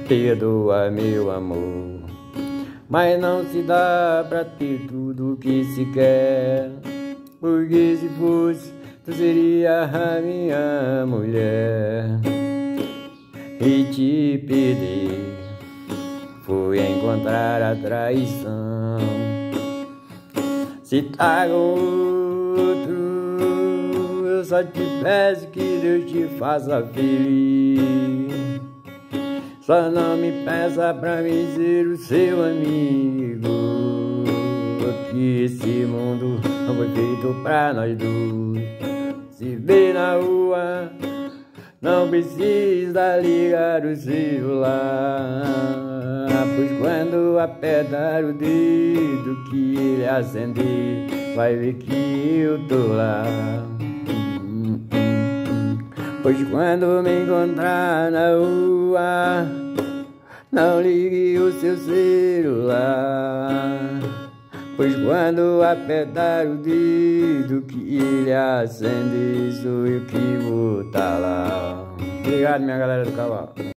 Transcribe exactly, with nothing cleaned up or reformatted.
perdoa meu amor, mas não se dá pra ter tudo que se quer, porque se fosse tu seria a minha mulher. E te perder foi encontrar a traição. Se tá com outro, eu só te peço que Deus te faça feliz. Só não me peça pra mim ser o seu amigo, que esse mundo não foi feito pra nós dois. Se vê na rua, não precisa ligar o celular, pois quando apertar o dedo que ele acender, vai ver que eu tô lá. Pois quando me encontrar na rua, não ligue o seu celular, pois quando apertar o dedo que ele acender, sou eu que vou tá lá. Obrigado, minha galera do cavalo.